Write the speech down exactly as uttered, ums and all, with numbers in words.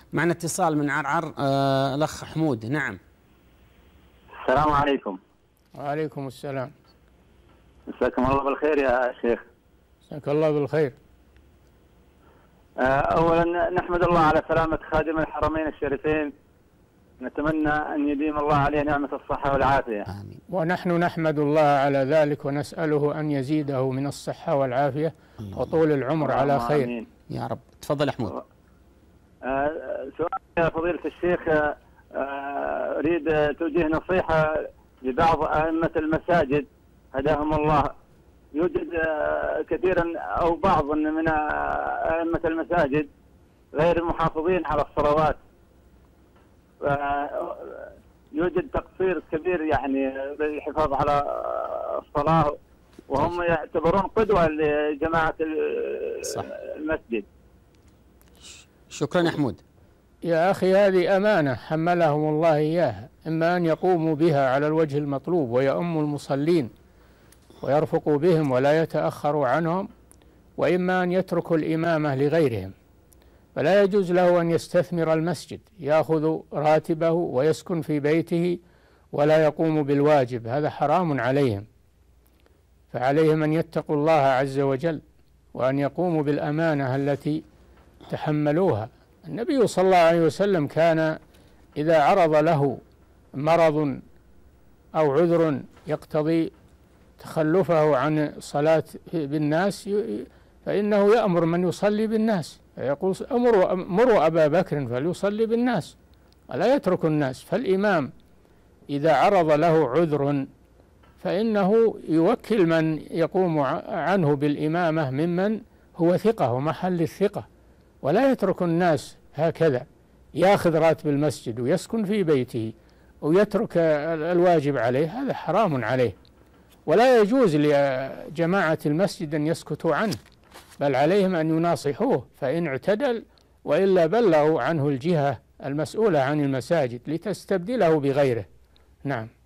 معنا اتصال من عرعر. آه الأخ حمود. نعم. السلام عليكم. وعليكم السلام. مساكم الله بالخير يا شيخ. مساك الله بالخير. أولا نحمد الله على سلامة خادم الحرمين الشريفين، نتمنى أن يديم الله عليه نعمة الصحة والعافية. آمين. ونحن نحمد الله على ذلك ونسأله أن يزيده من الصحة والعافية وطول العمر على خير. آمين. يا رب. تفضل يا حمود. سؤال يا فضيلة الشيخ، أريد توجيه نصيحة لبعض أئمة المساجد هداهم الله. يوجد كثيرا أو بعض من أئمة المساجد غير محافظين على الصلوات، يوجد تقصير كبير يعني بالحفاظ على الصلاة، وهم يعتبرون قدوة لجماعة صح. المسجد. شكرا يا حمود. يا أخي هذه أمانة حملهم الله إياها، إما أن يقوموا بها على الوجه المطلوب ويؤموا المصلين ويرفقوا بهم ولا يتأخروا عنهم، وإما أن يتركوا الإمامة لغيرهم. فلا يجوز له أن يستثمر المسجد، يأخذ راتبه ويسكن في بيته ولا يقوم بالواجب، هذا حرام عليهم. فعليهم أن يتقوا الله عز وجل وأن يقوموا بالأمانة التي تحملوها. النبي صلى الله عليه وسلم كان إذا عرض له مرض أو عذر يقتضي تخلفه عن صلاة بالناس فإنه يأمر من يصلي بالناس، فيقول أمروا مروا أبا بكر فليصلي بالناس ولا يترك الناس. فالإمام إذا عرض له عذر فإنه يوكل من يقوم عنه بالإمامة ممن هو ثقة ومحل الثقة، ولا يترك الناس هكذا يأخذ راتب المسجد ويسكن في بيته ويترك الواجب عليه، هذا حرام عليه. ولا يجوز لجماعة المسجد أن يسكتوا عنه، بل عليهم أن يناصحوه فإن اعتدل، وإلا بلغوا عنه الجهة المسؤولة عن المساجد لتستبدله بغيره. نعم.